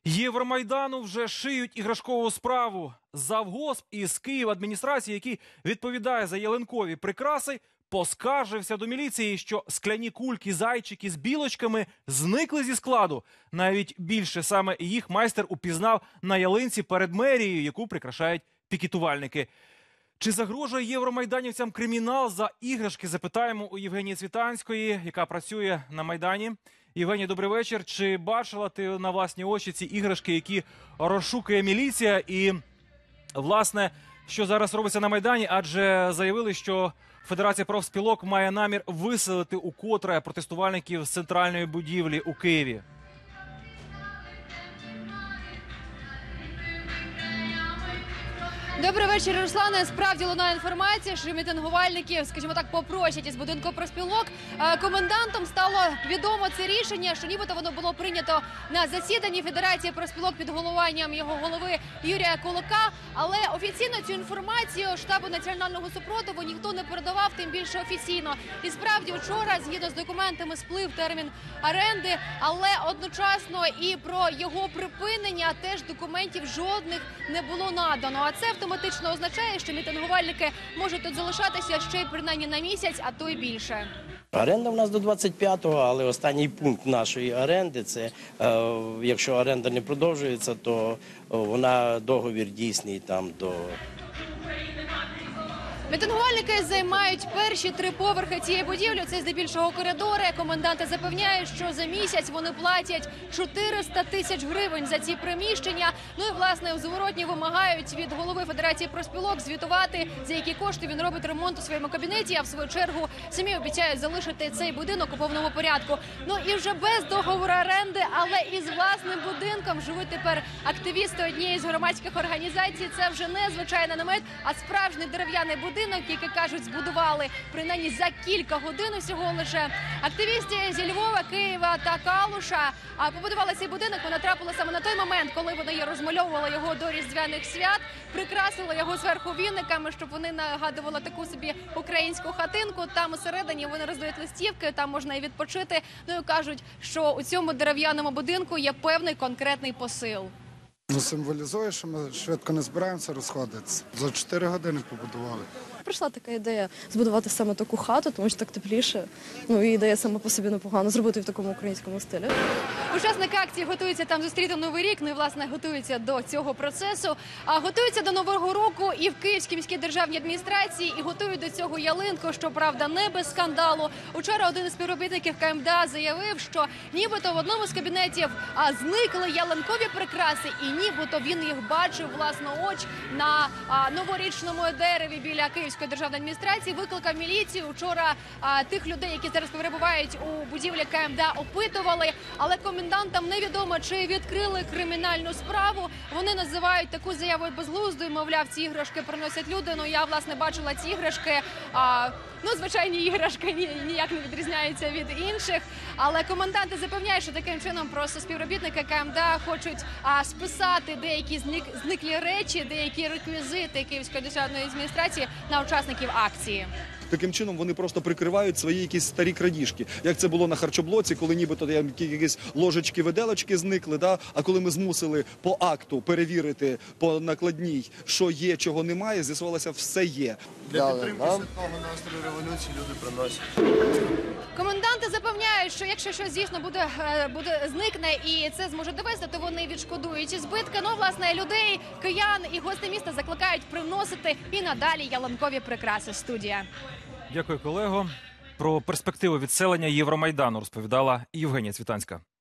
Євромайдану вже шиють іграшкову справу. Завгосп із Київадміністрації, який відповідає за ялинкові прикраси, поскаржився до міліції, що скляні кульки, зайчики з білочками зникли зі складу. Навіть більше, саме їх майстер упізнав на ялинці перед мерією, яку прикрашають пікетувальники. Чи загрожує євромайданівцям кримінал за іграшки? Запитаємо у Євгенії Цвітанської, яка працює на Майдані. Євгенія, добрий вечір. Чи бачила ти на власні очі ці іграшки, які розшукує міліція? І, власне, що зараз робиться на Майдані? Адже заявили, що Федерація профспілок має намір виселити укотре протестувальників з центральної будівлі у Києві. Добрий вечір, Руслане. Справді лунає інформація, що мітингувальників, скажімо так, попросять із будинку профспілок. Комендантом стало відомо це рішення, що нібито воно було прийнято на засіданні Федерації профспілок під головуванням його голови Юрія Кулака. Але офіційно цю інформацію штабу національного супротиву ніхто не передавав, тим більше офіційно. І справді вчора, згідно з документами, сплив термін оренди, але одночасно і про його припинення теж документів жодних не було надано. А це автоматично означає, що мітингувальники можуть тут залишатися ще й принаймні на місяць, а то й більше. Оренда в нас до 25-го, але останній пункт нашої оренди – це, якщо оренда не продовжується, то вона договір дійсний там до... Мітингувальники займають перші 3 поверхи цієї будівлі. Це здебільшого коридори. Коменданти запевняють, що за місяць вони платять 400 тисяч гривень за ці приміщення. Ну і, власне, в зворотні вимагають від голови Федерації профспілок звітувати, за які кошти він робить ремонт у своєму кабінеті, а в свою чергу самі обіцяють залишити цей будинок у повному порядку. Ну і вже без договору оренди, але із власним будинком живуть тепер активісти однієї з громадських організацій. Це вже не звичайний намет, а справжній дерев'яний будинок, який, кажуть, збудували принаймні за кілька годин всього лише. Активісти зі Львова, Києва та Калуша побудували цей будинок. Вони трапили саме на той момент, коли вони розмальовували його до Різдвяних свят, прикрасили його зверху віниками, щоб вони нагадували таку собі українську хатинку. Там усередині вони роздають листівки, там можна і відпочити. Ну і кажуть, що у цьому дерев'яному будинку є певний конкретний посил. Символізує, що ми швидко не збираємося розходитися. За 4 години побудували. Прийшла така ідея збудувати саме таку хату, тому що так тепліше. Ну і ідея сама по собі непогана, зробити в такому українському стилі. Учасники акції готуються там зустріти Новий рік, ну і, власне, готуються до цього процесу. А готуються до Нового року і в Київській міській державній адміністрації, і готують до цього ялинку, щоправда, не без скандалу. Учора один із співробітників КМДА заявив, що нібито в одному з кабінетів зникли ялинкові прикраси, і нібито він їх бачив власноруч на новорічному дереві біля Київської державної адміністрації. Викликав міліцію. Учора тих людей, які зараз перебувають у будівлі КМДА, опитували, але комендантам невідомо, чи відкрили кримінальну справу. Вони називають таку заяву безглуздою, мовляв, ці іграшки приносять люди. Ну, я, власне, бачила ці іграшки. Ну, звичайні іграшки ніяк не відрізняються від інших. Але коменданти запевняють, що таким чином просто співробітники КМДА хочуть списати деякі зниклі речі, деякі реквізити Київської державної адміністрації на учасників акції. Таким чином вони просто прикривають свої якісь старі крадіжки. Як це було на харчоблоці, коли нібито якісь ложечки-виделочки зникли, да? А коли ми змусили по акту перевірити по накладній, що є, чого немає, з'ясувалося, все є. Для підтримки святого настрою революції люди приносять. Коменданти запевняють, що якщо щось дійсно зникне і це зможе довести, то вони відшкодують ці збитки. Ну, власне, людей, киян і гостей міста закликають приносити і надалі ялинкові прикраси. Студія. Дякую, колего. Про перспективу відселення Євромайдану розповідала Євгенія Цвітанська.